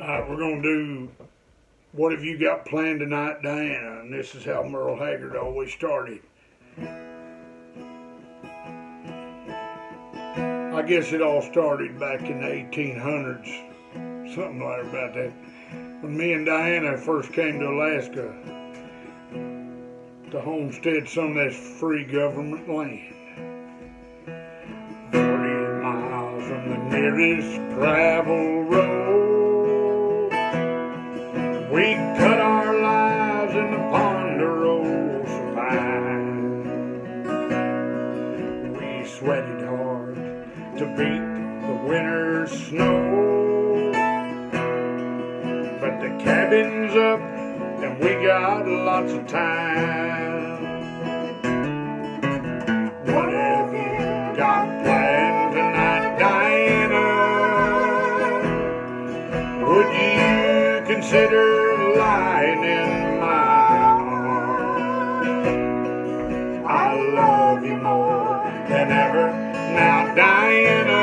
We're going to do What Have You Got Planned Tonight, Diana? And this is how Merle Haggard always started. I guess it all started back in the 1800s, something like about that, when me and Diana first came to Alaska to homestead some of this free government land. 40 miles from the nearest gravel road, we cut our lives in the ponderosa pine. We sweated hard to beat the winter's snow, but the cabin's up and we got lots of time. What have you got planned tonight, Diana? Would you consider lying in my arms? I love you more than ever now, Diana.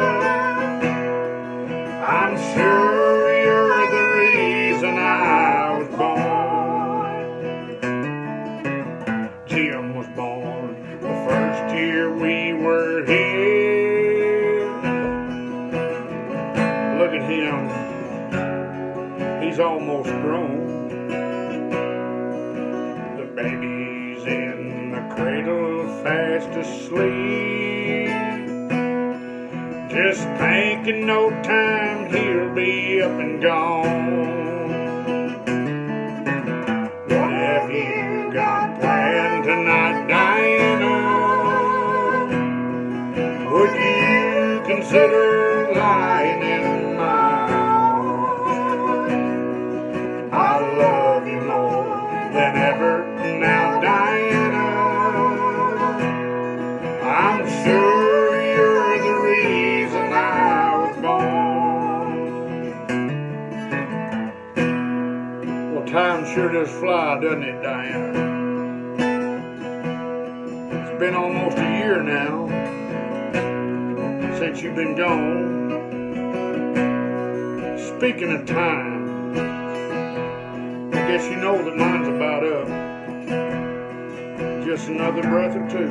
I'm sure you're the reason I was born. Jim was born the first year we were here. Look at him, he's almost grown. The baby's in the cradle fast asleep, just thinking no time he'll be up and gone. What have you got planned tonight, Diana? Would you consider lying in my arms? I love you more than ever now, Diana. I'm sure you're the reason I was born. Well, time sure does fly, doesn't it, Diana? It's been almost a year now since you've been gone. Speaking of time, I guess you know that mine's about up. Just another breath or two,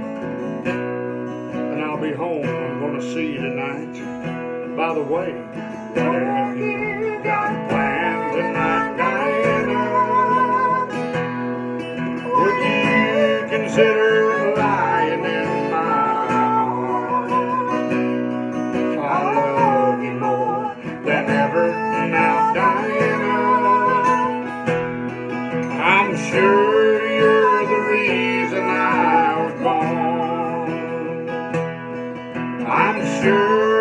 and I'll be home. I'm gonna see you tonight. By the way, what have you got planned tonight, Diana? Would you consider lying in my arms? I love you more than ever now, Diana. I'm sure you're the reason I was born. I'm sure